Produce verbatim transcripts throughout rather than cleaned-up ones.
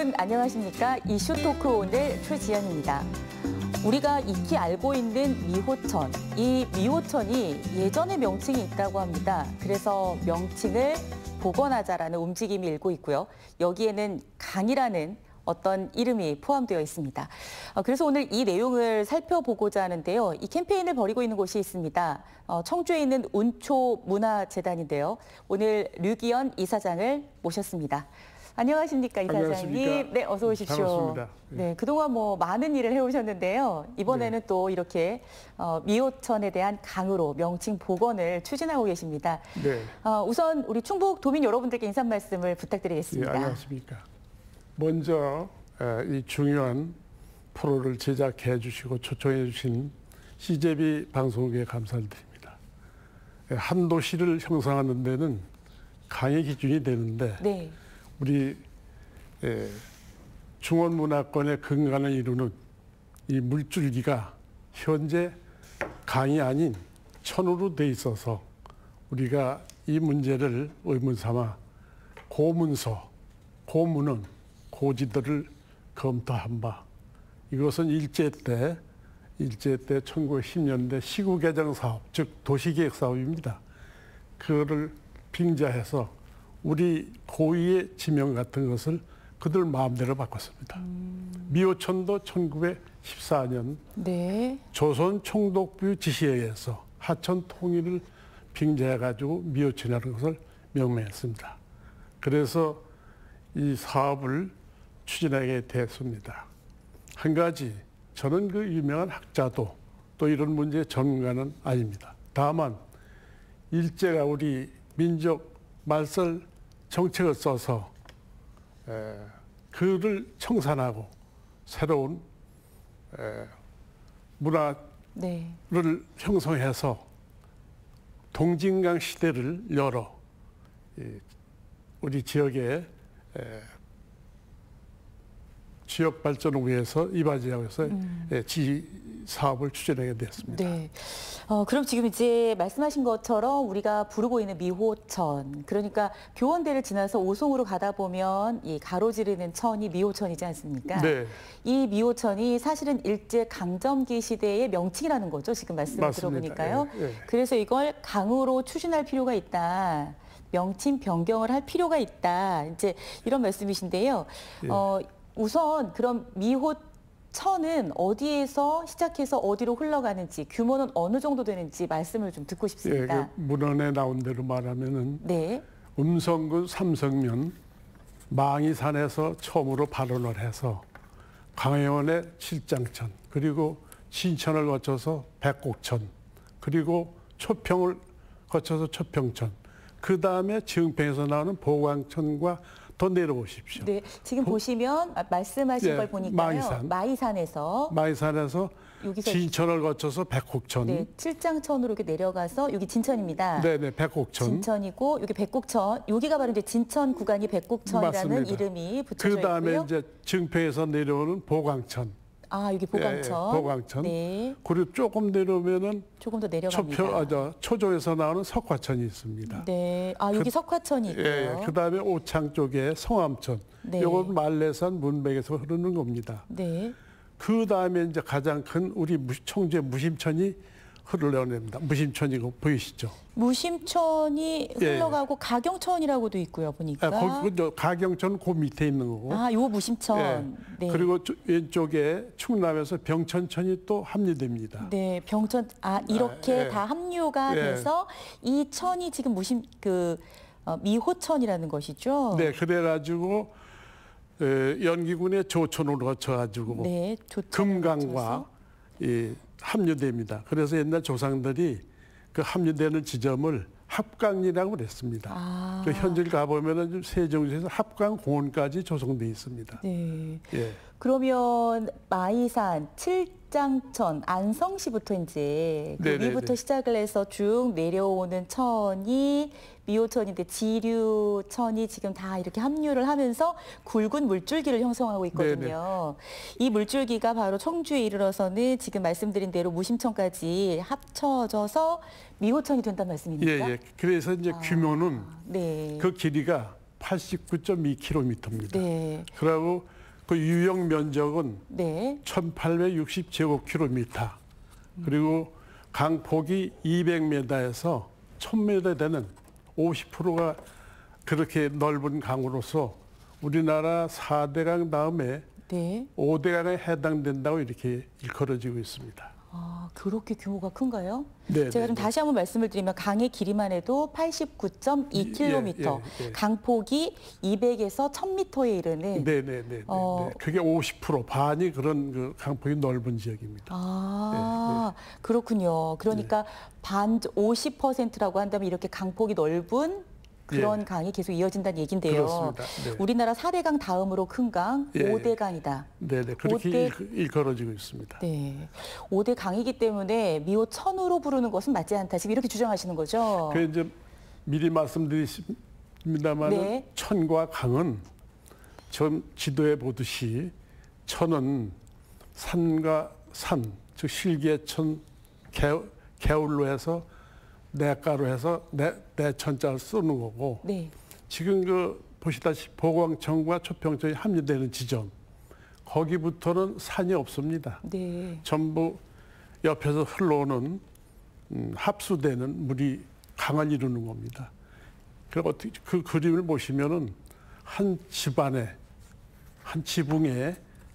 여러분 안녕하십니까? 이슈 토크 오늘 최지연입니다. 우리가 익히 알고 있는 미호천, 이 미호천이 예전의 명칭이 있다고 합니다. 그래서 명칭을 복원하자라는 움직임이 일고 있고요. 여기에는 강이라는 어떤 이름이 포함되어 있습니다. 그래서 오늘 이 내용을 살펴보고자 하는데요. 이 캠페인을 벌이고 있는 곳이 있습니다. 청주에 있는 운초문화재단인데요. 오늘 류기현 이사장을 모셨습니다. 안녕하십니까, 이사장님. 안녕하십니까. 네, 어서 오십시오. 반갑습니다. 네, 그동안 뭐 많은 일을 해오셨는데요. 이번에는 네. 또 이렇게 어, 미호천에 대한 강으로 명칭 복원을 추진하고 계십니다. 네. 어, 우선 우리 충북 도민 여러분들께 인사 말씀을 부탁드리겠습니다. 네, 안녕하십니까. 먼저 이 중요한 프로를 제작해 주시고 초청해 주신 씨제이 방송국에 감사를 드립니다. 한 도시를 형성하는 데는 강의 기준이 되는데 네. 우리 중원문화권의 근간을 이루는 이 물줄기가 현재 강이 아닌 천으로 돼 있어서 우리가 이 문제를 의문 삼아 고문서, 고문은 고지들을 검토한 바. 이것은 일제 때, 일제 때 천구백십 년대 시구 개정 사업, 즉 도시계획 사업입니다. 그거를 빙자해서 우리 고유의 지명 같은 것을 그들 마음대로 바꿨습니다. 음. 미호천도 천구백십사 년 네. 조선 총독부 지시에 의해서 하천 통일을 빙자해가지고 미호천이라는 것을 명명했습니다. 그래서 이 사업을 추진하게 됐습니다. 한 가지, 저는 그 유명한 학자도 또 이런 문제의 전문가는 아닙니다. 다만 일제가 우리 민족 말살 정책을 써서 에, 그를 청산하고 새로운 에, 문화를 네. 형성해서 동진강 시대를 열어 이, 우리 지역에 에, 지역 발전을 위해서 이바지하고 해서 음. 지 사업을 추진하게 됐습니다. 네. 어, 그럼 지금 이제 말씀하신 것처럼 우리가 부르고 있는 미호천, 그러니까 교원대를 지나서 오송으로 가다 보면 이 가로지르는 천이 미호천이지 않습니까? 네. 이 미호천이 사실은 일제 강점기 시대의 명칭이라는 거죠. 지금 말씀을 맞습니다. 들어보니까요. 예, 예. 그래서 이걸 강으로 추진할 필요가 있다. 명칭 변경을 할 필요가 있다. 이제 이런 말씀이신데요. 예. 어, 우선 그럼 미호천은 어디에서 시작해서 어디로 흘러가는지, 규모는 어느 정도 되는지 말씀을 좀 듣고 싶습니다. 예, 그 문헌에 나온 대로 말하면은 네. 음성군 삼성면 망이산에서 처음으로 발원을 해서 광해원의 칠장천, 그리고 진천을 거쳐서 백곡천, 그리고 초평을 거쳐서 초평천, 그 다음에 지흥평에서 나오는 보광천과 더 내려오십시오. 네, 지금 보, 보시면 말씀하신 네, 걸 보니까요. 마이산. 마이산에서 마이산에서 진천을 거쳐서 백곡천. 네, 칠장천으로 이렇게 내려가서 여기 진천입니다. 네, 네, 백곡천. 진천이고 여기 백곡천. 여기가 바로 이제 진천 구간이 백곡천이라는 맞습니다. 이름이 붙여져 있고요. 그다음에 이제 증평에서 내려오는 보광천. 아, 여기 보광천. 예, 예, 보광천. 네. 그리고 조금 내려오면은 조금 더 내려갑니다. 초표, 아, 저, 초조에서 나오는 석화천이 있습니다. 네. 아, 여기 그, 석화천이 있고요. 예, 예. 그다음에 오창 쪽에 성암천. 네. 이건 말레산 문백에서 흐르는 겁니다. 네. 그다음에 이제 가장 큰 우리 청주의 무심천이 흘러냅니다. 무심천이고 보이시죠? 무심천이 흘러가고 예. 가경천이라고도 있고요, 보니까. 아, 그, 가경천은 그 밑에 있는 거고. 아, 요 무심천. 예. 네. 그리고 왼쪽에 충남에서 병천천이 또 합류됩니다. 네, 병천. 아, 이렇게 아, 예. 다 합류가 예. 돼서 이 천이 지금 무심 그 어, 미호천이라는 것이죠. 네, 그래가지고 에, 연기군의 조천으로 거쳐가지고 네, 금강과 이 합류됩니다. 그래서 옛날 조상들이 그 합류되는 지점을 합강이라고 그랬습니다. 아. 그 현실 가보면은 세종시에서 합강공원까지 조성돼 있습니다. 네. 예. 그러면 마이산, 칠장천, 안성시부터 이제 그 위부터 시작을 해서 쭉 내려오는 천이 미호천인데 지류천이 지금 다 이렇게 합류를 하면서 굵은 물줄기를 형성하고 있거든요. 네네. 이 물줄기가 바로 청주에 이르러서는 지금 말씀드린 대로 무심천까지 합쳐져서 미호천이 된다는 말씀입니까? 예, 예. 그래서 이제 아, 규모는 네. 그 길이가 팔십구 점 이 킬로미터입니다. 네. 그리고 그 유형 면적은 네. 천팔백육십 제곱킬로미터. 그리고 강폭이 이백 미터에서 천 미터 되는 오십 퍼센트가 그렇게 넓은 강으로서 우리나라 사 대 강 다음에 네. 오 대 강에 해당된다고 이렇게 일컬어지고 있습니다. 아, 그렇게 규모가 큰가요? 네, 제가 네, 좀 네. 다시 한번 말씀을 드리면 강의 길이만 해도 팔십구 점 이 킬로미터, 예, 예, 예. 강폭이 이백에서 천 미터에 이르는. 네, 네, 네, 어. 네. 그게 오십 퍼센트 반이 그런 그 강폭이 넓은 지역입니다. 아, 그렇군요. 그러니까 반 오십 퍼센트라고 한다면 이렇게 강폭이 넓은 그런 예. 강이 계속 이어진다는 얘긴데요. 그렇습니다. 네. 우리나라 사 대 강 다음으로 큰 강, 예, 오 대 강이다. 네, 네. 그렇게 오 대 일- 일컬어지고 있습니다. 네. 오 대 강이기 때문에 미호천으로 부르는 것은 맞지 않다. 지금 이렇게 주장하시는 거죠? 그 이제 미리 말씀드리십니다만 네. 천과 강은 전 지도에 보듯이 천은 산과 산, 즉 실개천, 개, 개울로 해서 내가로 해서 내, 내천자를 쓰는 거고 네. 지금 그 보시다시피 보광천과 초평천이 합류되는 지점 거기부터는 산이 없습니다. 네. 전부 옆에서 흘러오는 음, 합수되는 물이 강을 이루는 겁니다. 그 어떻게 그 그림을 보시면은 한 집안에 한 지붕에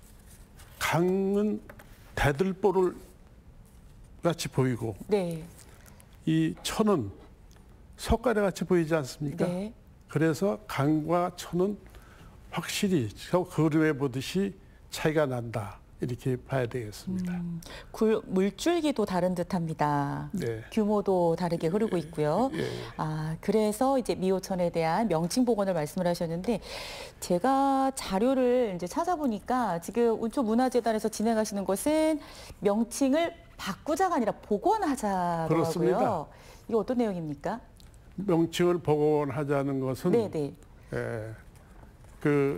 강은 대들보를 같이 보이고 네. 이 천은 석가래 같이 보이지 않습니까? 네. 그래서 강과 천은 확실히 저 그림에 보듯이 차이가 난다 이렇게 봐야 되겠습니다. 음, 굴, 물줄기도 다른 듯합니다. 네. 규모도 다르게 흐르고 있고요. 예. 아, 그래서 이제 미호천에 대한 명칭 복원을 말씀을 하셨는데 제가 자료를 이제 찾아보니까 지금 운초문화재단에서 진행하시는 것은 명칭을 바꾸자가 아니라 복원하자더라고요. 그렇습니다. 이거 어떤 내용입니까? 명칭을 복원하자는 것은 네, 네. 에, 그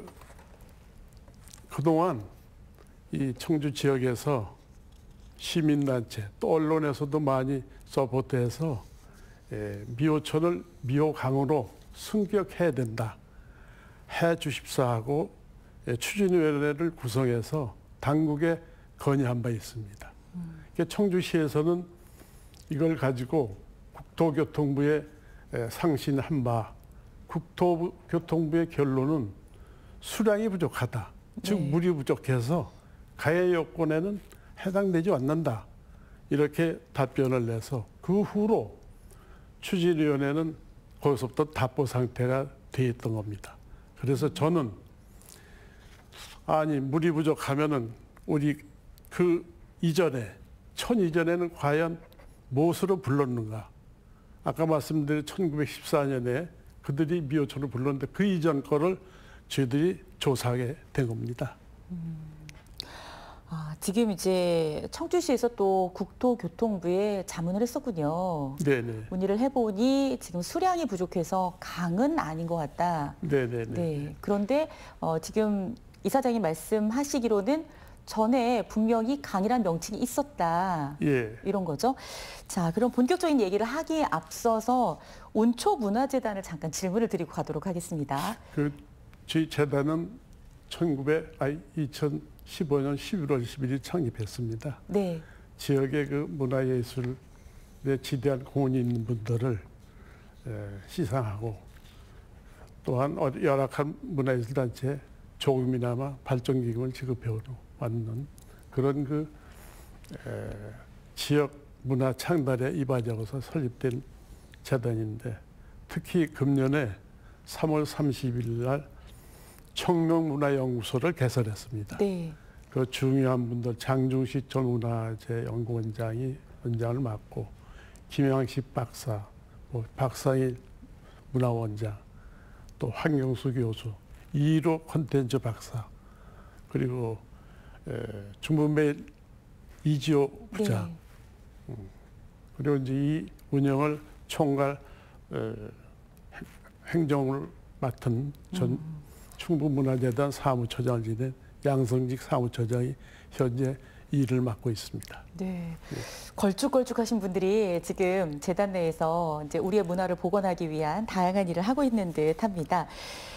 그동안 이 청주 지역에서 시민단체 또 언론에서도 많이 서포트해서 에, 미호천을 미호강으로 승격해야 된다. 해 주십사 하고 에, 추진위원회를 구성해서 당국에 건의한 바 있습니다. 음. 그러니까 청주시에서는 이걸 가지고 국토교통부에 에, 상신한 바 국토교통부의 결론은 수량이 부족하다. 즉 네. 물이 부족해서 가해 요건에는 해당되지 않는다. 이렇게 답변을 내서 그 후로 추진위원회는 거기서부터 답보 상태가 돼 있던 겁니다. 그래서 저는 아니 물이 부족하면은 우리 그 이전에 천 이전에는 과연 무엇으로 불렀는가? 아까 말씀드린 천구백십사 년에 그들이 미호천을 불렀는데 그 이전 거를 저희들이 조사하게 된 겁니다. 아, 지금 이제 청주시에서 또 국토교통부에 자문을 했었군요. 네네. 문의를 해보니 지금 수량이 부족해서 강은 아닌 것 같다. 네네네. 네. 그런데 어, 지금 이사장님 말씀하시기로는 전에 분명히 강이란 명칭이 있었다. 예. 이런 거죠. 자, 그럼 본격적인 얘기를 하기에 앞서서 운초문화재단을 잠깐 질문을 드리고 가도록 하겠습니다. 그 저희 재단은 천구백 아니 이천십오 년 십일월 십일일 창립했습니다. 네. 지역의 그 문화예술에 지대한 공헌이 있는 분들을 에, 시상하고 또한 어- 열악한 문화예술단체에 조금이나마 발전기금을 지급해 왔는 그런 그 에, 지역 문화 창달에 이바지하고서 설립된 재단인데 특히 금년에 삼월 삼십일 날 청명문화연구소를 개설했습니다. 네. 그 중요한 분들 장중식 전 문화재 연구원장이 원장을 맡고 김양식 박사, 뭐 박상일 문화원장, 또 황경수 교수, 이로 콘텐츠 박사, 그리고 에, 중부메일 이지호 부장, 네. 그리고 이제 이 운영을 총괄 에, 행정을 맡은 전 음. 충북문화재단 사무처장을 지낸 양성직 사무처장이 현재 일을 맡고 있습니다. 네. 걸쭉걸쭉하신 분들이 지금 재단 내에서 이제 우리의 문화를 복원하기 위한 다양한 일을 하고 있는 듯합니다.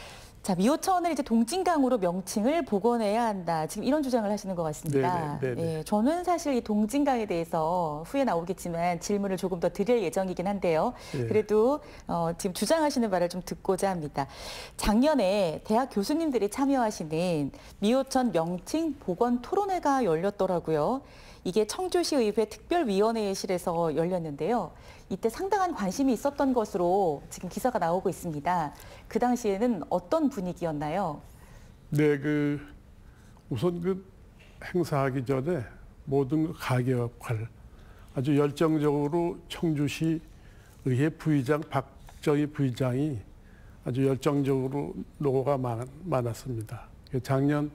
자, 미호천을 이제 동진강으로 명칭을 복원해야 한다. 지금 이런 주장을 하시는 것 같습니다. 네네, 네네. 예, 저는 사실 이 동진강에 대해서 후에 나오겠지만 질문을 조금 더 드릴 예정이긴 한데요. 예. 그래도 어, 지금 주장하시는 바를 좀 듣고자 합니다. 작년에 대학 교수님들이 참여하시는 미호천 명칭 복원 토론회가 열렸더라고요. 이게 청주시의회 특별위원회실에서 열렸는데요. 이때 상당한 관심이 있었던 것으로 지금 기사가 나오고 있습니다. 그 당시에는 어떤 분위기였나요? 네, 그 우선 그 행사하기 전에 모든 가계 역할 아주 열정적으로 청주시 의회 부의장 박정희 부의장이 아주 열정적으로 노고가 많, 많았습니다. 작년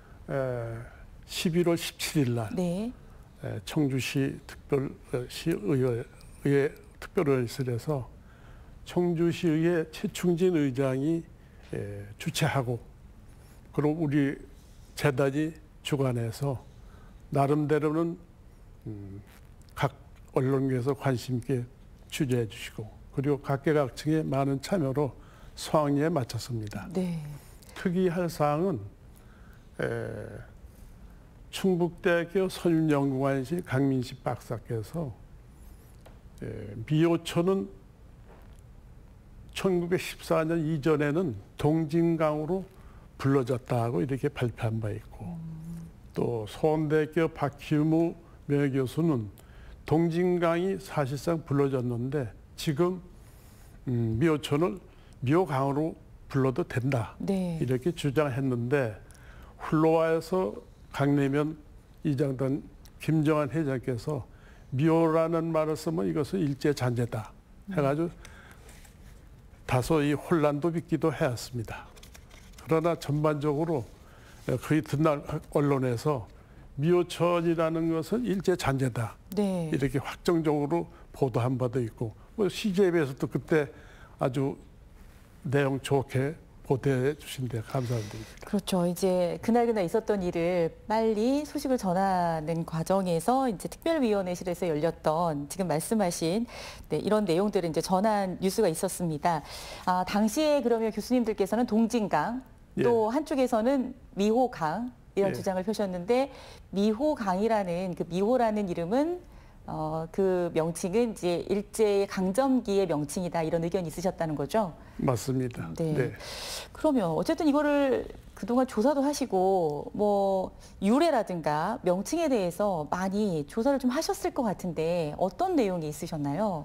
십일월 십칠일 날 네. 청주시 특별시의회 의회 특별의회실에서 청주시의회 최충진 의장이 주최하고 그리고 우리 재단이 주관해서 나름대로는 각 언론계에서 관심 있게 취재해 주시고 그리고 각계각층의 많은 참여로 성황리에 마쳤습니다. 네. 특이할 사항은 에, 충북대학교 선임연구관이신 강민식 박사께서 에, 미호천은 천구백십사 년 이전에는 동진강으로 불러졌다고 이렇게 발표한 바 있고 음. 또 서원대학교 박희무 명예교수는 동진강이 사실상 불러졌는데 지금 음, 미호천을 미호강으로 불러도 된다 네. 이렇게 주장했는데 흘러와서 강내면 이장단 김정한 회장께서 미호라는 말을 쓰면 이것은 일제잔재다 해가지고 다소 이 혼란도 빚기도 해왔습니다. 그러나 전반적으로 거의 듣날 언론에서 미호천이라는 것은 일제잔재다 네. 이렇게 확정적으로 보도한 바도 있고 뭐 씨지에프에서도 그때 아주 내용 좋게 보도해 주신 데 감사드립니다. 그렇죠. 이제 그날그날 있었던 일을 빨리 소식을 전하는 과정에서 이제 특별위원회실에서 열렸던 지금 말씀하신 네, 이런 내용들을 이제 전한 뉴스가 있었습니다. 아, 당시에 그러면 교수님들께서는 동진강 또 예. 한쪽에서는 미호강 이런 예. 주장을 펴셨는데 미호강이라는 그 미호라는 이름은 어, 그 명칭은 이제 일제 강점기의 명칭이다 이런 의견이 있으셨다는 거죠? 맞습니다. 네. 네. 그러면 어쨌든 이거를 그동안 조사도 하시고 뭐 유래라든가 명칭에 대해서 많이 조사를 좀 하셨을 것 같은데 어떤 내용이 있으셨나요?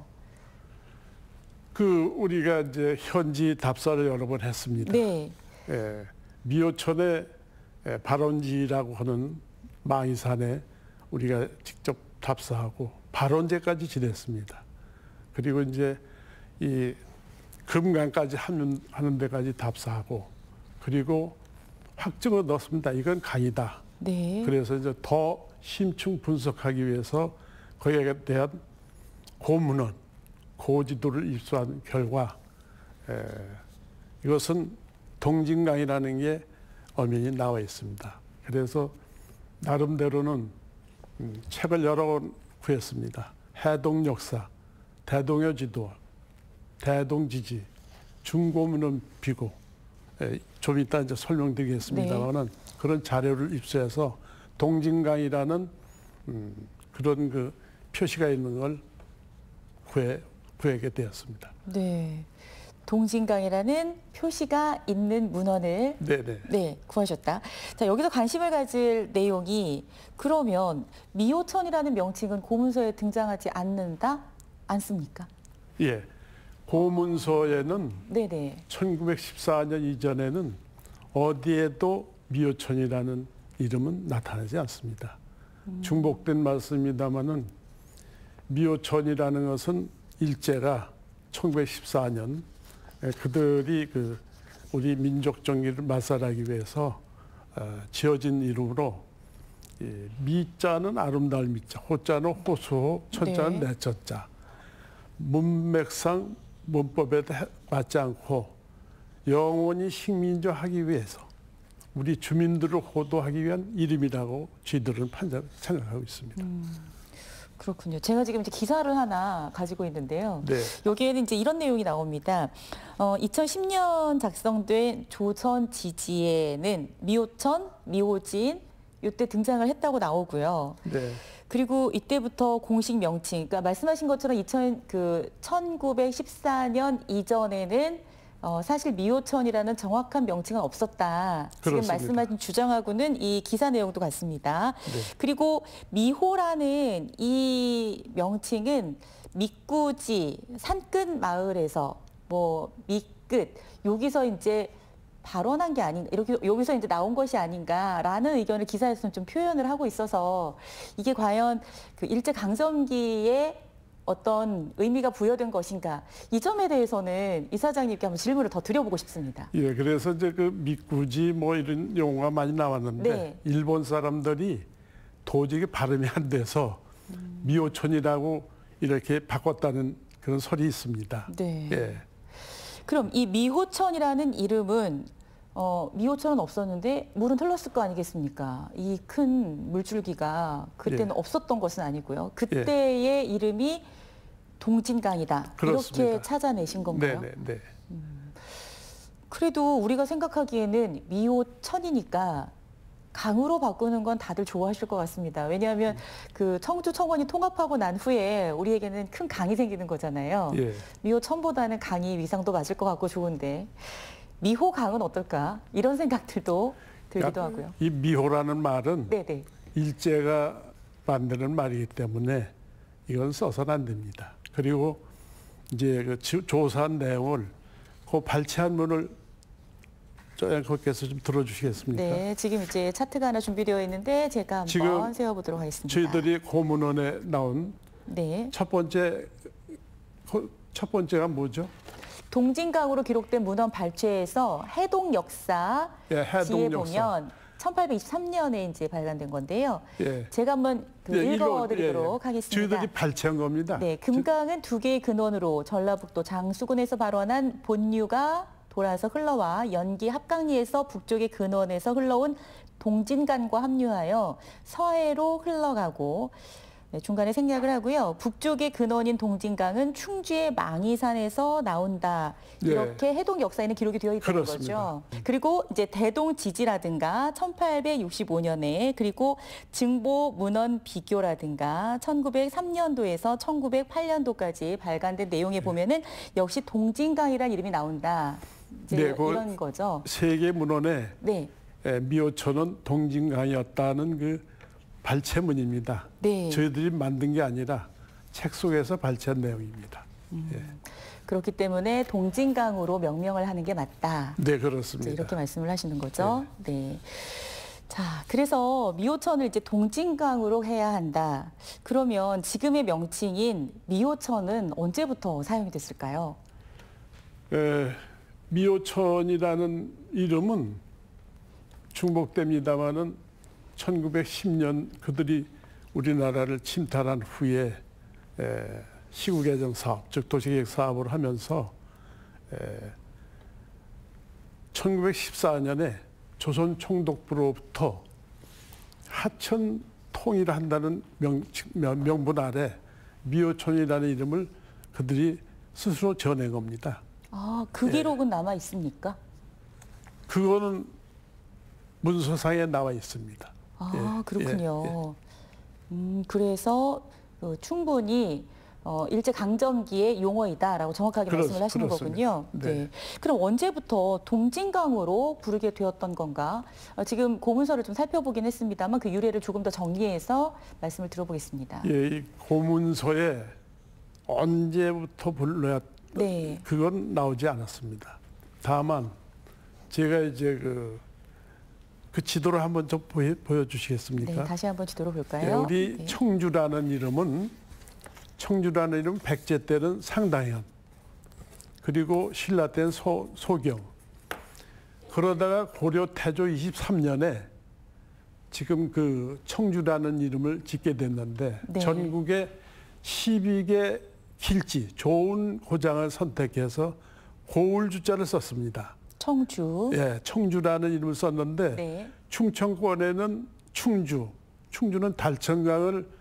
그 우리가 이제 현지 답사를 여러 번 했습니다. 네. 예, 미호천의 발원지라고 하는 망이산에 우리가 직접 답사하고 발원제까지 지냈습니다. 그리고 이제 이 금강까지 하는, 하는 데까지 답사하고 그리고 확증을 넣었습니다. 이건 강이다. 네. 그래서 이제 더 심층 분석하기 위해서 거기에 대한 고문헌, 고지도를 입수한 결과 에, 이것은 동진강이라는 게 엄연히 나와 있습니다. 그래서 나름대로는 음, 책을 여러 권 구했습니다. 해동 역사, 대동여 지도, 대동 지지, 중고문헌 비고 에, 좀 이따 이제 설명드리겠습니다만은 네. 그런 자료를 입수해서 동진강이라는 음, 그런 그 표시가 있는 걸 구해 구하게 되었습니다. 네. 동진강이라는 표시가 있는 문헌을 네네. 네, 구하셨다. 자, 여기서 관심을 가질 내용이 그러면 미호천이라는 명칭은 고문서에 등장하지 않는다? 않습니까? 예. 고문서에는 네네. 천구백십사 년 이전에는 어디에도 미호천이라는 이름은 나타나지 않습니다. 음. 중복된 말씀입니다마는 미호천이라는 것은 일제가 천구백십사 년 그들이 그 우리 민족 정기를 말살하기 위해서 어, 지어진 이름으로 예, 미자는 아름다울 미자, 호자는 호수호, 천자는 네. 내천자. 문맥상 문법에 맞지 않고 영원히 식민지화하기 위해서 우리 주민들을 호도하기 위한 이름이라고 저희들은 판단, 생각하고 있습니다. 음. 그렇군요. 제가 지금 이제 기사를 하나 가지고 있는데요. 네. 여기에는 이제 이런 내용이 나옵니다. 어, 이천십 년 작성된 조선 지지에는 미호천, 미호진 이때 등장을 했다고 나오고요. 네. 그리고 이때부터 공식 명칭, 그러니까 말씀하신 것처럼 이천, 그 천구백십사 년 이전에는 어, 사실 미호천이라는 정확한 명칭은 없었다. 지금 그렇습니다. 말씀하신 주장하고는 이 기사 내용도 같습니다. 네. 그리고 미호라는 이 명칭은 밑구지 산끝 마을에서 뭐 밑끝 여기서 이제 발언한 게 아닌가, 이렇게 여기서 이제 나온 것이 아닌가라는 의견을 기사에서는 좀 표현을 하고 있어서 이게 과연 그 일제 강점기에 어떤 의미가 부여된 것인가, 이 점에 대해서는 이사장님께 한번 질문을 더 드려보고 싶습니다. 예, 그래서 이제 그 미꾸지 뭐 이런 용어가 많이 나왔는데 네. 일본 사람들이 도저히 발음이 안 돼서 음. 미호천이라고 이렇게 바꿨다는 그런 설이 있습니다. 네. 예. 그럼 이 미호천이라는 이름은 어, 미호천은 없었는데 물은 흘렀을 거 아니겠습니까? 이 큰 물줄기가 그때는 예. 없었던 것은 아니고요. 그때의 예. 이름이 동진강이다. 그렇습니다. 이렇게 찾아내신 건가요? 네, 네, 네. 음, 그래도 우리가 생각하기에는 미호천이니까 강으로 바꾸는 건 다들 좋아하실 것 같습니다. 왜냐하면 음. 그 청주 청원이 통합하고 난 후에 우리에게는 큰 강이 생기는 거잖아요. 예. 미호천보다는 강이 위상도 맞을 것 같고 좋은데 미호강은 어떨까? 이런 생각들도 들기도 하고요. 이 미호라는 말은 네네. 일제가 만드는 말이기 때문에 이건 써서는 안 됩니다. 그리고 이제 그 조사한 내용을 그 발췌한 문을 앵커께서 좀 들어주시겠습니까? 네, 지금 이제 차트가 하나 준비되어 있는데 제가 한번 세워보도록 하겠습니다. 저희들이 고문원에 나온 네. 첫 번째 첫 번째가 뭐죠? 동진강으로 기록된 문헌 발췌에서 해동 역사 예, 해동 역사. 보면 천팔백이십삼 년에 이제 발간된 건데요. 예. 제가 한번 그 예, 읽어드리도록 예, 예. 하겠습니다. 저희들이 발췌한 겁니다. 네, 금강은 두 개의 근원으로 전라북도 장수군에서 발원한 본류가 돌아서 흘러와 연기 합강리에서 북쪽의 근원에서 흘러온 동진강과 합류하여 서해로 흘러가고 네, 중간에 생략을 하고요. 북쪽의 근원인 동진강은 충주의 망이산에서 나온다. 이렇게 예. 해동 역사에는 기록이 되어 있다는 그렇습니다. 거죠. 그리고 이제 대동지지라든가 천팔백육십오 년에 그리고 증보 문헌 비교라든가 천구백삼 년도에서 천구백팔 년도까지 발간된 내용에 보면은 역시 동진강이라는 이름이 나온다. 이제 네, 이런 거죠. 세계 문헌에 네. 미호천은 동진강이었다는 그 발췌문입니다. 네. 저희들이 만든 게 아니라 책 속에서 발췌한 내용입니다. 음, 예. 그렇기 때문에 동진강으로 명명을 하는 게 맞다. 네, 그렇습니다. 이렇게 말씀을 하시는 거죠. 네. 네. 자, 그래서 미호천을 이제 동진강으로 해야 한다. 그러면 지금의 명칭인 미호천은 언제부터 사용이 됐을까요? 에, 미호천이라는 이름은 중복됩니다마는 천구백십 년 그들이 우리나라를 침탈한 후에 에, 시구개정 사업, 즉 도시계획 사업을 하면서 에, 천구백십사 년에 조선 총독부로부터 하천 통일한다는 명, 명분 아래 미호천이라는 이름을 그들이 스스로 지어낸 겁니다. 아, 그 기록은 예. 남아 있습니까? 그거는 문서상에 나와 있습니다. 아, 예, 그렇군요. 예, 예. 음, 그래서 어, 충분히 어, 일제 강점기의 용어이다라고 정확하게 그렇, 말씀을 하시는 그렇습니다. 거군요. 네. 네. 그럼 언제부터 동진강으로 부르게 되었던 건가? 어, 지금 고문서를 좀 살펴보긴 했습니다만 그 유래를 조금 더 정리해서 말씀을 들어보겠습니다. 예, 이 고문서에 언제부터 불러야 네. 그건 나오지 않았습니다. 다만 제가 이제 그, 그 지도를 한번 좀 보여, 보여주시겠습니까? 네, 다시 한번 지도를 볼까요? 예, 우리 네. 청주라는 이름은 청주라는 이름 백제 때는 상당현, 그리고 신라 때는 소, 소경. 그러다가 고려 태조 이십삼 년에 지금 그 청주라는 이름을 짓게 됐는데 네. 전국에 십이 개 길지 좋은 고장을 선택해서 고을주자를 썼습니다. 청주. 예, 청주라는 이름을 썼는데 네. 충청권에는 충주, 충주는 달천강을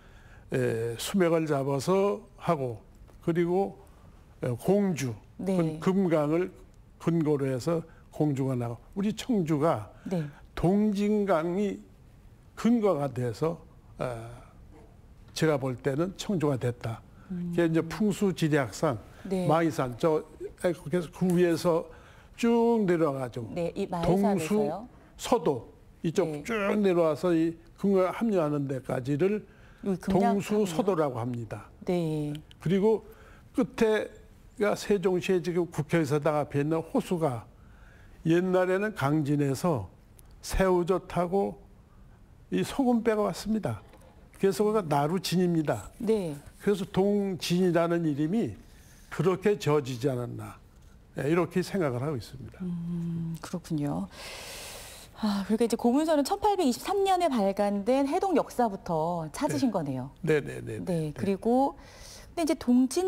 에, 수맥을 잡아서 하고 그리고 공주, 네. 금강을 근거로 해서 공주가 나고 우리 청주가 네. 동진강이 근거가 돼서 어, 제가 볼 때는 청주가 됐다. 음. 이게 이제 풍수지리학상 네. 마이산 저 그래서 그 위에서 쭉 내려가지고 네, 이 동수 마이산에서요? 서도 이쪽 네. 쭉 내려와서 이 금강 합류하는 데까지를 동수서도라고 합니다. 네. 그리고 끝에가 세종시에 지금 국회의사당 앞에 있는 호수가 옛날에는 강진에서 새우젓 타고 이 소금 빼가 왔습니다. 그래서 그가 나루진입니다. 네. 그래서 동진이라는 이름이 그렇게 지어지지 않았나 이렇게 생각을 하고 있습니다. 음, 그렇군요. 아, 그러니까 이제 고문서는 천팔백이십삼 년에 발간된 해동 역사부터 찾으신 네. 거네요. 네네네. 네, 네. 그리고 근데 이제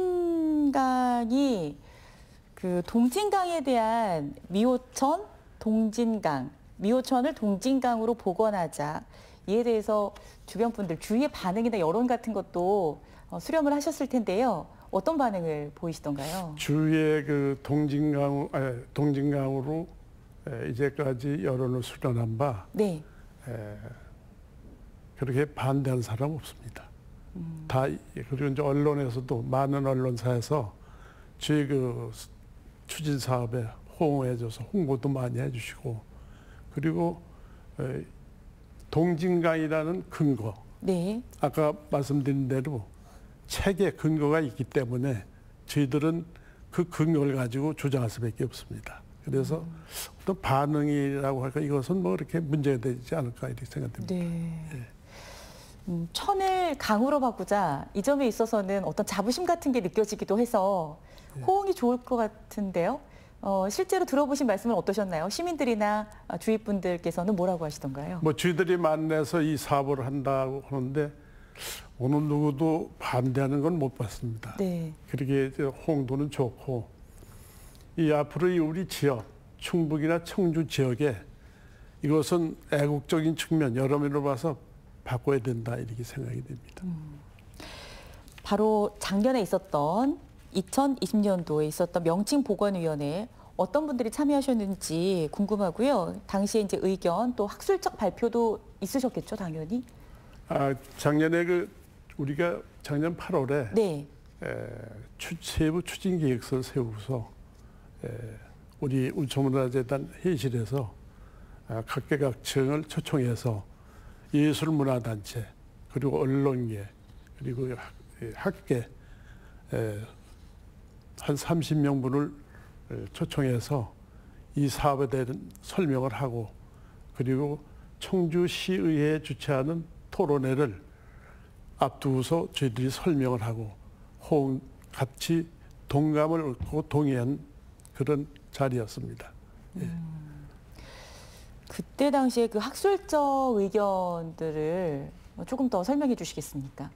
동진강이 그 동진강에 대한 미호천, 동진강, 미호천을 동진강으로 복원하자 이에 대해서 주변 분들 주위의 반응이나 여론 같은 것도 어, 수렴을 하셨을 텐데요. 어떤 반응을 보이시던가요? 주위에 그 동진강, 아니, 동진강으로 에, 이제까지 여론을 수렴한 바 네. 에, 그렇게 반대하는 사람 없습니다. 음. 다 그리고 이제 언론에서도 많은 언론사에서 저희 그 추진 사업에 호응해줘서 홍보도 많이 해주시고 그리고 에, 동진강이라는 근거 네. 아까 말씀드린 대로 책에 근거가 있기 때문에 저희들은 그 근거를 가지고 주장할 수밖에 없습니다. 그래서 음. 어떤 반응이라고 할까 이것은 뭐 이렇게 문제가 되지 않을까 이렇게 생각됩니다. 네. 예. 음, 천을 강으로 바꾸자 이 점에 있어서는 어떤 자부심 같은 게 느껴지기도 해서 호응이 좋을 것 같은데요. 어, 실제로 들어보신 말씀은 어떠셨나요? 시민들이나 주위 분들께서는 뭐라고 하시던가요? 뭐 저희들이 만나서 이 사업을 한다고 하는데 오늘 누구도 반대하는 건 못 봤습니다. 네. 그렇게 호응도는 좋고 이 앞으로 이 우리 지역 충북이나 청주 지역에 이것은 애국적인 측면 여러 면으로 봐서 바꿔야 된다 이렇게 생각이 됩니다. 음. 바로 작년에 있었던 이천이십 년도에 있었던 명칭보건위원회 어떤 분들이 참여하셨는지 궁금하고요. 당시에 이제 의견 또 학술적 발표도 있으셨겠죠, 당연히. 아 작년에 그 우리가 작년 팔월에 네. 에, 추, 세부 추진 계획서를 세우고서 에, 우리 울천문화재단 회의실에서 아, 각계각층을 초청해서 예술문화단체 그리고 언론계 그리고 학, 학계 에, 한 삼십 명분을 초청해서 이 사업에 대한 설명을 하고 그리고 청주시의회에 주최하는 토론회를 앞두고서 저희들이 설명을 하고 호응 같이 동감을 얻고 동의한 그런 자리였습니다. 예. 음, 그때 당시에 그 학술적 의견들을 조금 더 설명해 주시겠습니까?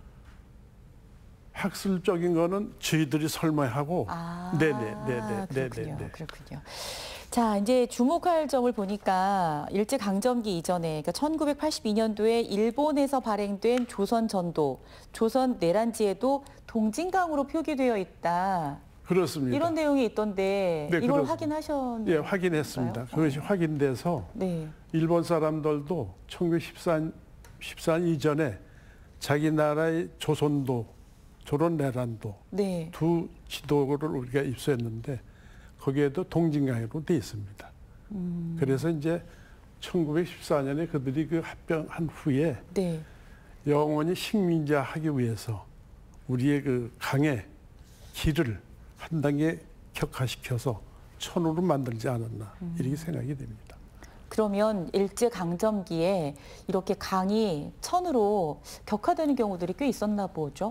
학술적인 거는 저희들이 설명하고 아, 네네 네네 그렇군요. 네네 그렇군요. 자, 이제 주목할 점을 보니까 일제 강점기 이전에 그러니까 천구백팔십이 년도에 일본에서 발행된 조선 전도, 조선 내란지에도 동진강으로 표기되어 있다. 그렇습니다. 이런 내용이 있던데 네, 이걸 그렇습니다. 확인하셨나요? 예, 확인했습니다. 그것이 확인돼서 네. 일본 사람들도 천구백십사 년 이전에 자기 나라의 조선도, 조선 내란도 네. 두 지도를 우리가 입수했는데 거기에도 동진강으로 돼 있습니다. 음. 그래서 이제 천구백십사 년에 그들이 그 합병한 후에 네. 영원히 식민지화하기 위해서 우리의 그 강의 길을 한 단계 격화시켜서 천으로 만들지 않았나 음. 이렇게 생각이 됩니다. 그러면 일제 강점기에 이렇게 강이 천으로 격화되는 경우들이 꽤 있었나 보죠?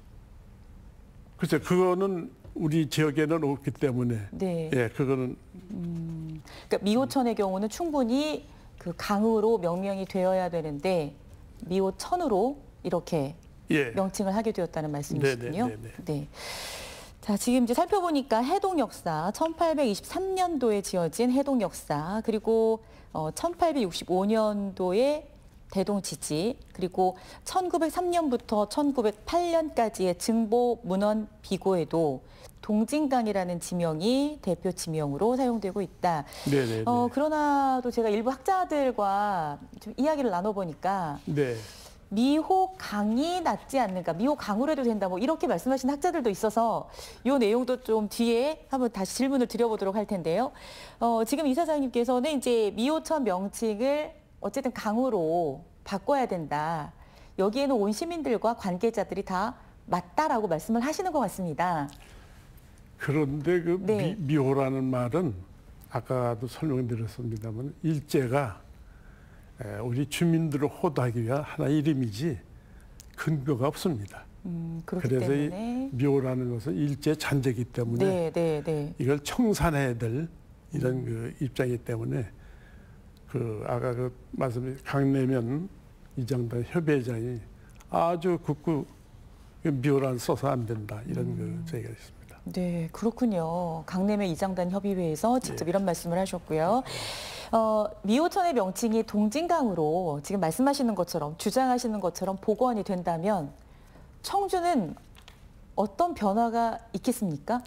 글쎄 그거는 우리 지역에는 없기 때문에 네. 예 그거는 음, 그러니까 미호천의 경우는 충분히 그 강으로 명명이 되어야 되는데 미호천으로 이렇게 예. 명칭을 하게 되었다는 말씀이시군요. 네네, 네네. 네. 자, 지금 이제 살펴보니까 해동 역사, 천팔백이십삼 년도에 지어진 해동 역사, 그리고 어, 천팔백육십오 년도에 대동지지, 그리고 천구백삼 년부터 천구백팔 년까지의 증보 문헌 비고에도 동진강이라는 지명이 대표 지명으로 사용되고 있다. 네네네. 어, 그러나도 제가 일부 학자들과 좀 이야기를 나눠보니까 네. 미호강이 낫지 않는가, 미호강으로 해도 된다, 뭐 이렇게 말씀하신 학자들도 있어서 이 내용도 좀 뒤에 한번 다시 질문을 드려보도록 할 텐데요. 어, 지금 이사장님께서는 이제 미호천 명칭을 어쨌든 강으로 바꿔야 된다. 여기에는 온 시민들과 관계자들이 다 맞다라고 말씀을 하시는 것 같습니다. 그런데 그 네. 미, 미호라는 말은 아까도 설명드렸습니다만 일제가 우리 주민들을 호도하기 위한 하나의 이름이지 근거가 없습니다. 음, 그렇기 그래서 때문에. 이 미호라는 것은 일제 잔재이기 때문에 네, 네, 네. 이걸 청산해야 될 이런 음. 그 입장이기 때문에 그 아까 그 말씀 강내면 이장단 협의회장이 아주 굳고 미호란 써서 안 된다 이런 음. 그 저희가 있습니다. 네, 그렇군요. 강내면 이장단 협의회에서 직접 네. 이런 말씀을 하셨고요. 어, 미호천의 명칭이 동진강으로 지금 말씀하시는 것처럼 주장하시는 것처럼 복원이 된다면 청주는 어떤 변화가 있겠습니까?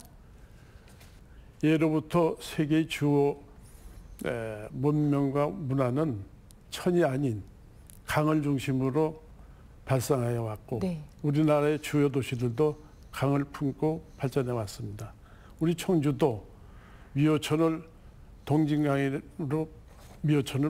예로부터 세계의 주요 에, 문명과 문화는 천이 아닌 강을 중심으로 발상하여 왔고 네. 우리나라의 주요 도시들도 강을 품고 발전해 왔습니다. 우리 청주도 미호천을 동진강으로 미호천을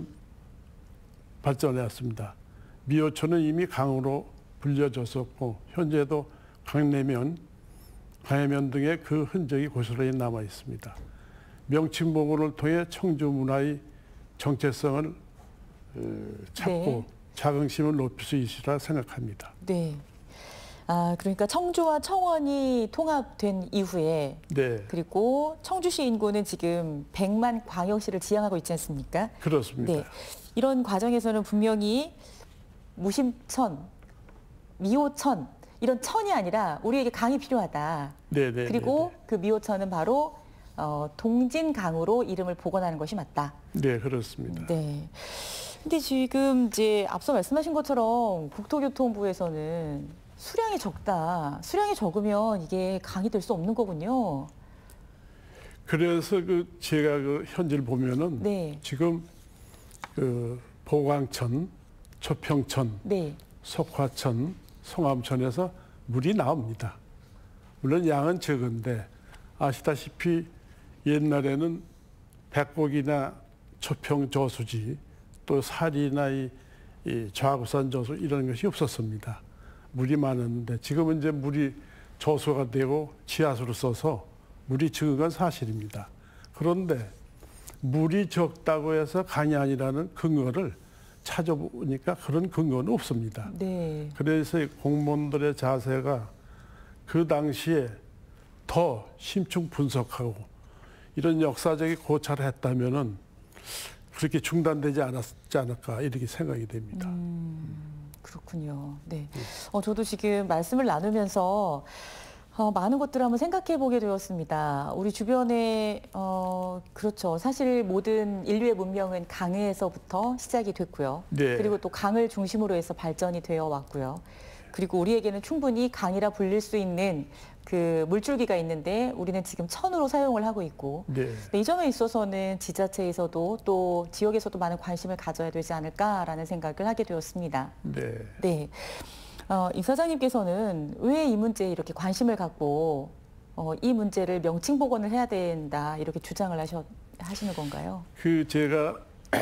발전해 왔습니다. 미호천은 이미 강으로 불려졌었고 현재도 강내면, 강해면 등의 그 흔적이 고스란히 남아 있습니다. 명칭 복원을 통해 청주 문화의 정체성을 찾고 네. 자긍심을 높일 수 있으리라 생각합니다. 네. 아, 그러니까 청주와 청원이 통합된 이후에 네. 그리고 청주시 인구는 지금 백만 광역시를 지향하고 있지 않습니까? 그렇습니다. 네. 이런 과정에서는 분명히 무심천, 미호천 이런 천이 아니라 우리에게 강이 필요하다. 네, 네, 그리고 네, 네. 그 미호천은 바로 어, 동진강으로 이름을 복원하는 것이 맞다. 네, 그렇습니다. 네. 근데 지금 이제 앞서 말씀하신 것처럼 국토교통부에서는 수량이 적다. 수량이 적으면 이게 강이 될 수 없는 거군요. 그래서 그 제가 그 현지를 보면은 네. 지금 그 보광천, 초평천, 네. 석화천, 송암천에서 물이 나옵니다. 물론 양은 적은데 아시다시피 옛날에는 백곡이나 초평 저수지 또 살이나 이, 이 좌구산 저수 이런 것이 없었습니다. 물이 많았는데 지금은 이제 물이 저수가 되고 지하수를 써서 물이 적은 건 사실입니다. 그런데 물이 적다고 해서 강이 아니라는 근거를 찾아보니까 그런 근거는 없습니다. 네. 그래서 공무원들의 자세가 그 당시에 더 심층 분석하고 이런 역사적인 고찰을 했다면은 그렇게 중단되지 않았지 않을까 이렇게 생각이 됩니다. 음, 그렇군요. 네. 어, 저도 지금 말씀을 나누면서 어, 많은 것들을 한번 생각해 보게 되었습니다. 우리 주변에 어, 그렇죠. 사실 모든 인류의 문명은 강에서부터 시작이 됐고요. 네. 그리고 또 강을 중심으로 해서 발전이 되어 왔고요. 그리고 우리에게는 충분히 강이라 불릴 수 있는 그 물줄기가 있는데 우리는 지금 천으로 사용을 하고 있고 네. 이 점에 있어서는 지자체에서도 또 지역에서도 많은 관심을 가져야 되지 않을까라는 생각을 하게 되었습니다. 네. 네. 어, 임 사장님께서는 왜 이 문제에 이렇게 관심을 갖고 어, 이 문제를 명칭 복원을 해야 된다 이렇게 주장을 하셔, 하시는 건가요? 그 제가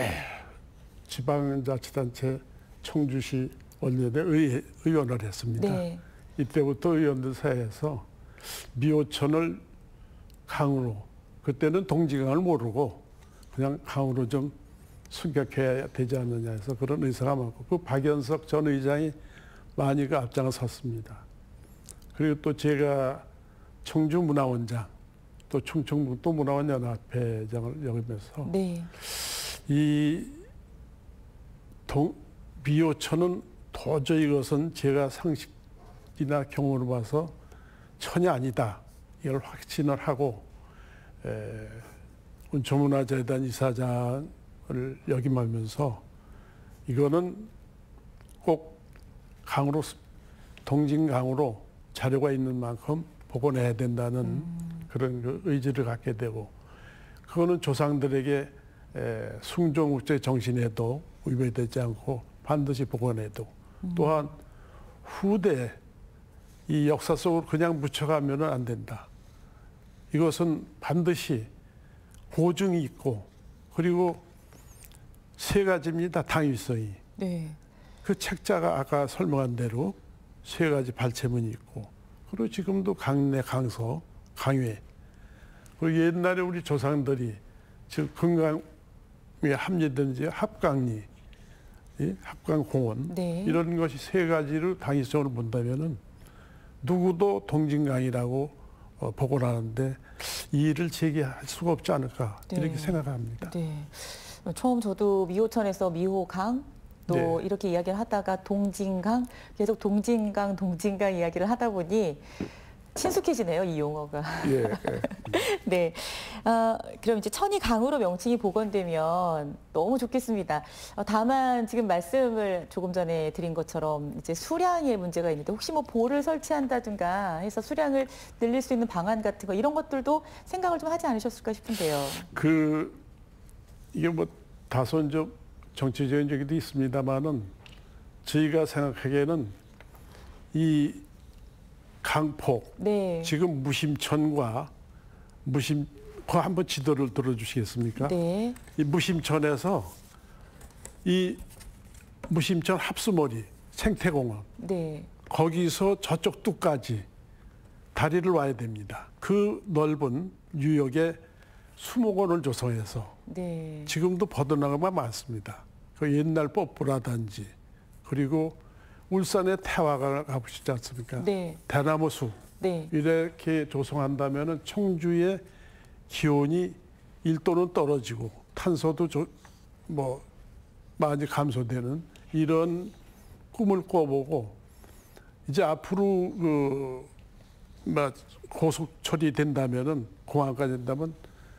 지방자치단체 청주시 원내대 의, 의원을 했습니다. 네. 이때부터 의원들 사이에서 미호천을 강으로 그때는 동지강을 모르고 그냥 강으로 좀 승격해야 되지 않느냐 해서 그런 의사가 많고 그 박연석 전 의장이 많이 그 앞장을 섰습니다. 그리고 또 제가 청주문화원장 또 충청북도 문화원연합회장을 역임해서 네. 이 동, 미호천은 도저히 이것은 제가 상식이나 경험으로 봐서 천이 아니다. 이걸 확신을 하고 에, 운천문화재단 이사장을 역임하면서 이거는 꼭 강으로 동진강으로 자료가 있는 만큼 복원해야 된다는 음. 그런 그 의지를 갖게 되고 그거는 조상들에게 에, 숭종국제 정신에도 위배되지 않고 반드시 복원해도 음. 또한 후대 이 역사 속으로 그냥 묻혀가면 안 된다. 이것은 반드시 고증이 있고 그리고 세 가지입니다. 당위성이. 네. 그 책자가 아까 설명한 대로 세 가지 발췌문이 있고 그리고 지금도 강내, 강서, 강회 그리고 옛날에 우리 조상들이 즉 금강에 합리든지 합강리, 합강공원 네. 이런 것이 세 가지를 당위성으로 본다면은 누구도 동진강이라고 어, 복원하는데 이 일을 제기할 수가 없지 않을까 네. 이렇게 생각합니다. 네. 처음 저도 미호천에서 미호강 또 네. 이렇게 이야기를 하다가 동진강 계속 동진강 동진강 이야기를 하다 보니 친숙해지네요, 이 용어가. 예. 네. 어, 그럼 이제 천이 강으로 명칭이 복원되면 너무 좋겠습니다. 어, 다만 지금 말씀을 조금 전에 드린 것처럼 이제 수량의 문제가 있는데 혹시 뭐 보를 설치한다든가 해서 수량을 늘릴 수 있는 방안 같은 거 이런 것들도 생각을 좀 하지 않으셨을까 싶은데요. 그 이게 뭐 다소 좀 정치적인 적도 있습니다만은 저희가 생각하기에는 이 강폭, 네. 지금 무심천과 무심, 그 한번 지도를 들어주시겠습니까? 네. 이 무심천에서 이 무심천 합수머리 생태공원, 네. 거기서 저쪽 뚝까지 다리를 와야 됩니다. 그 넓은 유역에 수목원을 조성해서 네. 지금도 버드나무가 많습니다. 그 옛날 뽀뽀라든지 그리고 울산의 태화가 가보시지 않습니까? 네. 대나무 숲 네. 이렇게 조성한다면은 청주의 기온이 일 도는 떨어지고 탄소도 조, 뭐 많이 감소되는 이런 꿈을 꿔보고 이제 앞으로 그 뭐 고속 처리된다면은 공항까지 된다면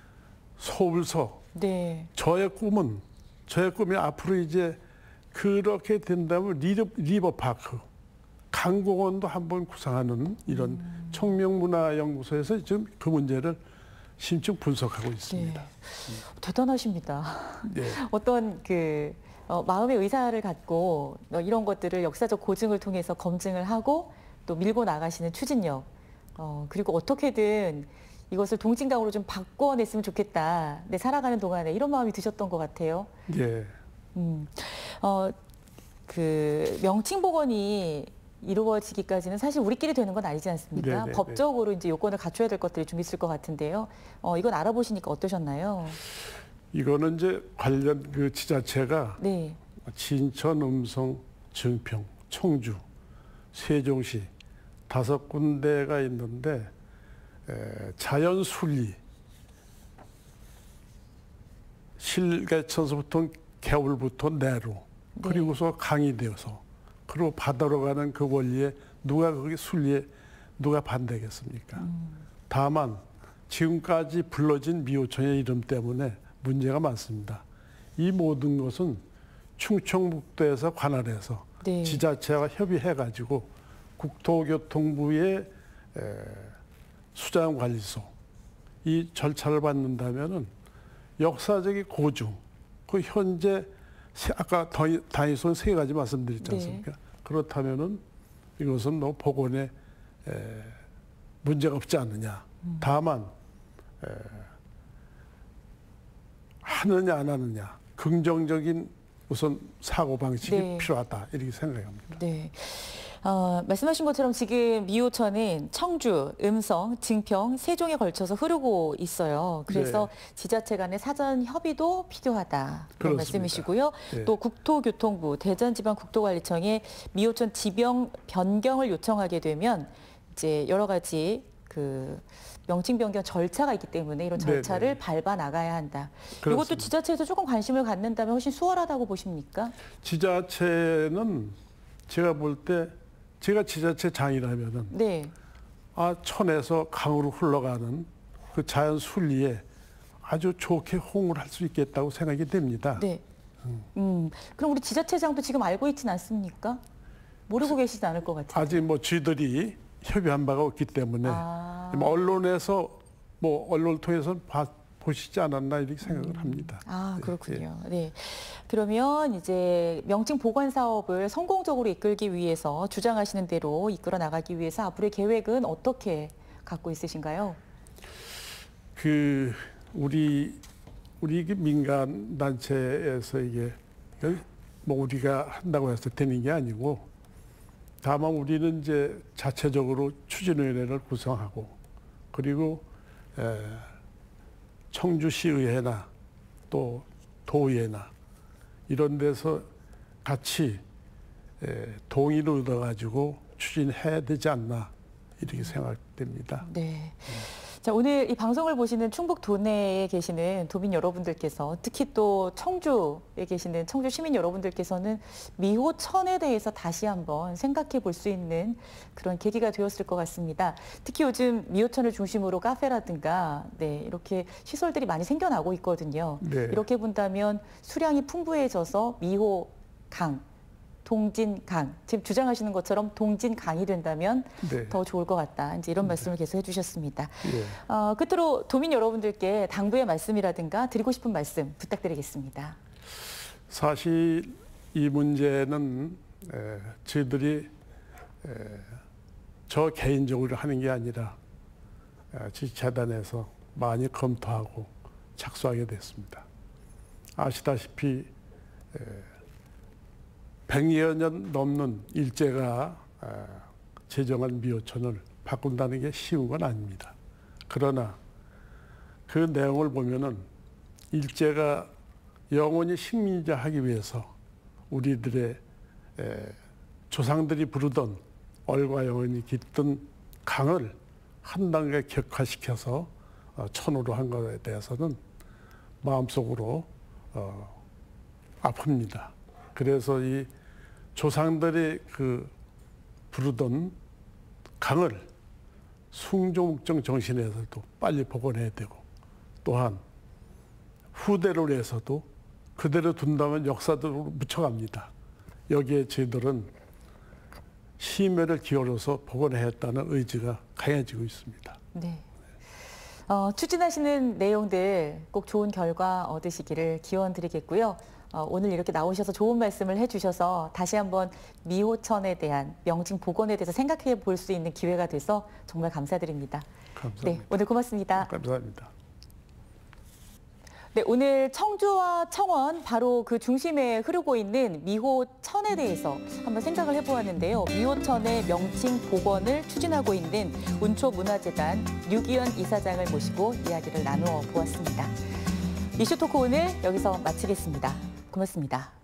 서울서 네. 저의 꿈은 저의 꿈이 앞으로 이제 그렇게 된다면 리버, 리버파크, 강공원도 한번 구상하는 이런 음. 청명문화연구소에서 지금 그 문제를 심층 분석하고 있습니다. 네. 대단하십니다. 네. 어떤 그 어, 마음의 의사를 갖고 어, 이런 것들을 역사적 고증을 통해서 검증을 하고 또 밀고 나가시는 추진력 어, 그리고 어떻게든 이것을 동진강으로 좀 바꿔냈으면 좋겠다. 내 살아가는 동안에 이런 마음이 드셨던 것 같아요. 예. 음, 어, 그 명칭 복원이 이루어지기까지는 사실 우리끼리 되는 건 아니지 않습니까? 네네, 법적으로 이제 요건을 갖춰야 될 것들이 좀 있을 것 같은데요. 어, 이건 알아보시니까 어떠셨나요? 이거는 이제 관련 그 지자체가 네. 진천, 음성, 증평, 청주, 세종시 다섯 군데가 있는데 에, 자연 순리 실개천서부터 겨울부터 내로 네. 그리고서 강이 되어서 그리고 바다로 가는 그 원리에 누가 거기 순리에 누가 반대겠습니까? 음. 다만 지금까지 불러진 미호천의 이름 때문에 문제가 많습니다. 이 모든 것은 충청북도에서 관할해서 네. 지자체와 협의해가지고 국토교통부의 수자원관리소 이 절차를 받는다면은 역사적인 고증, 그 현재 아까 당위성 세 가지 말씀드렸지 않습니까? 네. 그렇다면은 이것은 뭐 복원에 에, 문제가 없지 않느냐. 음. 다만 에, 하느냐 안 하느냐 긍정적인 우선 사고 방식이 네. 필요하다 이렇게 생각합니다. 네. 어, 말씀하신 것처럼 지금 미호천은 청주, 음성, 증평, 세종에 걸쳐서 흐르고 있어요. 그래서 네. 지자체 간의 사전 협의도 필요하다. 그런 말씀이시고요. 네. 또 국토교통부, 대전지방국토관리청에 미호천 지명 변경을 요청하게 되면 이제 여러 가지 그 명칭 변경 절차가 있기 때문에 이런 절차를 네네. 밟아 나가야 한다. 그렇습니다. 이것도 지자체에서 조금 관심을 갖는다면 훨씬 수월하다고 보십니까? 지자체는 제가 볼 때 제가 지자체 장이라면은 네. 아 천에서 강으로 흘러가는 그 자연 순리에 아주 좋게 호응을 할 수 있겠다고 생각이 됩니다. 네. 음. 음, 그럼 우리 지자체장도 지금 알고 있지는 않습니까? 모르고 계시지 않을 것 같아요. 아직 뭐 저희들이 협의한 바가 없기 때문에 아. 뭐 언론에서 뭐 언론을 통해서 봐, 보시지 않았나 이렇게 생각을 합니다. 아, 그렇군요. 네. 네. 그러면 이제 명칭 보관 사업을 성공적으로 이끌기 위해서 주장하시는 대로 이끌어 나가기 위해서 앞으로의 계획은 어떻게 갖고 있으신가요? 그 우리 우리 민간 단체에서 이게 뭐 우리가 한다고 해서 되는 게 아니고 다만 우리는 이제 자체적으로 추진위원회를 구성하고 그리고 에, 청주시의회나 또 도의회나 이런 데서 같이 에, 동의를 얻어가지고 추진해야 되지 않나 이렇게 생각됩니다. 네. 자, 오늘 이 방송을 보시는 충북 도내에 계시는 도민 여러분들께서 특히 또 청주에 계시는 청주 시민 여러분들께서는 미호천에 대해서 다시 한번 생각해 볼 수 있는 그런 계기가 되었을 것 같습니다. 특히 요즘 미호천을 중심으로 카페라든가 네, 이렇게 시설들이 많이 생겨나고 있거든요. 네. 이렇게 본다면 수량이 풍부해져서 미호강, 동진강, 지금 주장하시는 것처럼 동진강이 된다면 네. 더 좋을 것 같다. 이제 이런 말씀을 계속 해주셨습니다. 예. 어, 끝으로 도민 여러분들께 당부의 말씀이라든가 드리고 싶은 말씀 부탁드리겠습니다. 사실 이 문제는 에, 저희들이 에, 저 개인적으로 하는 게 아니라 에, 지자단에서 많이 검토하고 착수하게 됐습니다. 아시다시피 에, 백여 년 넘는 일제가 제정한 미호천을 바꾼다는 게 쉬운 건 아닙니다. 그러나 그 내용을 보면은 일제가 영원히 식민지하기 위해서 우리들의 조상들이 부르던 얼과 영원히 깃든 강을 한 단계 격화시켜서 천으로 한 것에 대해서는 마음속으로 아픕니다. 그래서 이 조상들이 그 부르던 강을 숭조묵정 정신에서도 빨리 복원해야 되고 또한 후대를 위해서도 그대로 둔다면 역사도 묻혀갑니다. 여기에 저희들은 심혈을 기울여서 복원해야 했다는 의지가 강해지고 있습니다. 네. 어, 추진하시는 내용들 꼭 좋은 결과 얻으시기를 기원드리겠고요. 어, 오늘 이렇게 나오셔서 좋은 말씀을 해주셔서 다시 한번 미호천에 대한 명칭 복원에 대해서 생각해 볼 수 있는 기회가 돼서 정말 감사드립니다. 감사합니다. 네, 오늘 고맙습니다. 감사합니다. 네, 오늘 청주와 청원 바로 그 중심에 흐르고 있는 미호천에 대해서 한번 생각을 해보았는데요. 미호천의 명칭 복원을 추진하고 있는 운초문화재단 류기현 이사장을 모시고 이야기를 나누어 보았습니다. 이슈토크 오늘 여기서 마치겠습니다. 고맙습니다.